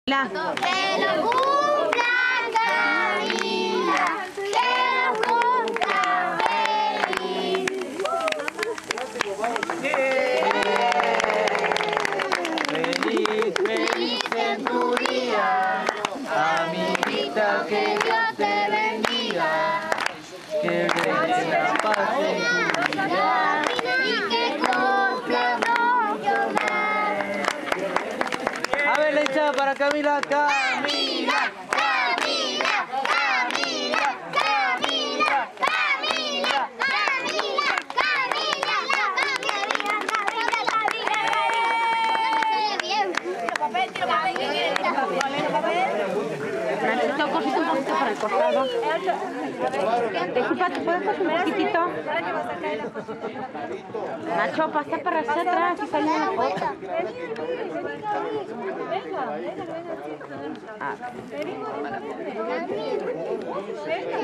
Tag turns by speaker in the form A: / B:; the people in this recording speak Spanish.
A: La.
B: Que lo cumpla Camila, que lo cumpla feliz.
C: Feliz, feliz en tu día, amiguita, que Dios te bendiga, que reine la paz en tu vida
B: Y que cumpla mucho más.
C: A ver, la hinchada para Camila, Camila.
B: Camila, Camila, Camila, Camila, Camila, Camila,
A: Nachito, cosita un poquito para el costado. Disculpa, ¿te puedes pasar un poquitito? Nacho, pasa para hacia atrás y sale una foto. Ah.